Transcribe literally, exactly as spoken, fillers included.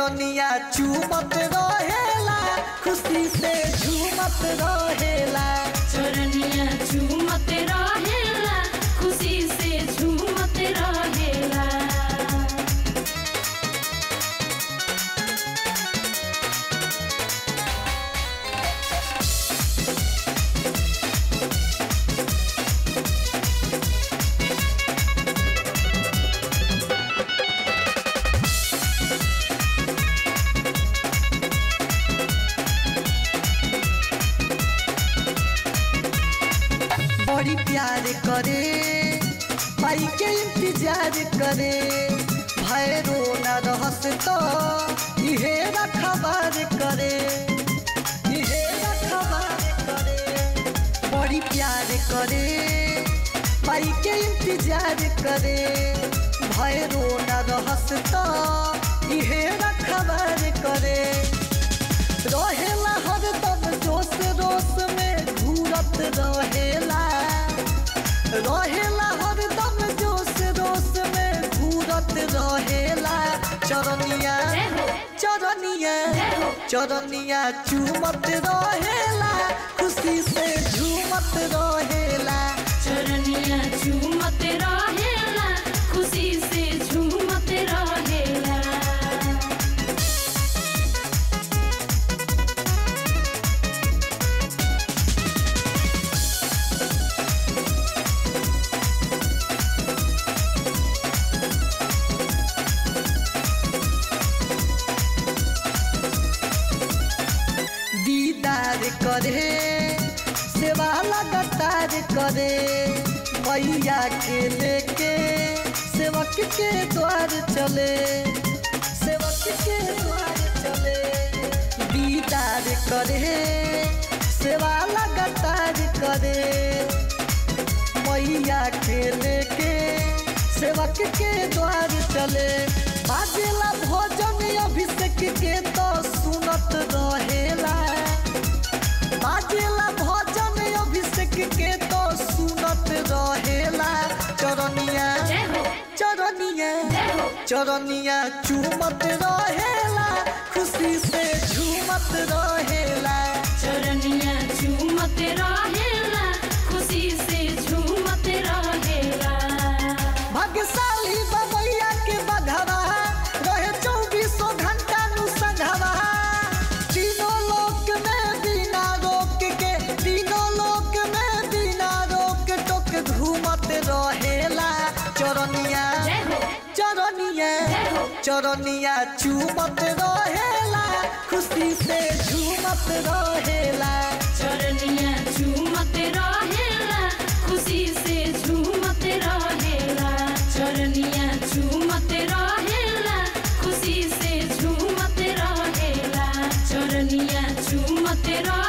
चरनिया चूमत रहेला खुशी से झूमत रहेला। चरनिया झूमत रहेला खुशी से झूमत रहेला। बड़ी प्यार करे भाई के इंतजार करे, भैरो न रहस तो इहे रखबार करे, इहे रखबार करे। बड़ी प्यार करे भाई के इंतजार करे, भैरो न रहस तो इहे रखबार करे। रहेला हरदम जोश रोश में घूरत रहेला, रहेला हरदम जोश रोश में घूरत रहेला। चरनिया चरनिया चरनिया चूमत रहेला खुशी से झूमत रहेला। चरनिया झूमत रहेला खुशी से झूमत रहेला। दीदार करे सेवा लगातार करे, मैया के लेके सेवक के द्वार चले, सेवक के द्वार चले। दीदार करे सेवा लगातार करे, मैया के लेके सेवक के द्वार चले। बाजेला भोजन अभिषेक के तो सुनत रहेला, बाजेला भोजन अभिषेक के तो सुनत रहेला। चरनिया चरनिया चरनिया चूमत रहेला खुशी से झूमत रहेला। चरनिया झूमत रहेला खुशी से झूमत रहेला। भाग्यशाली बबैया के बघवा रहे चौबीसों घंटा नु संघवा, तीनों लोक में बिना रोक के, तीनों लोक में बिना रोक टोक घूमत रहेला। चरनिया चरनिया चरनिया चूमत रहेला खुशी से झूमत रहेला। चरनिया झूमत रहेला खुशी से झूमत रहेला। चरनिया झूमत रहेला खुशी से झूमत रहेला। चरनिया झूमत रहेला।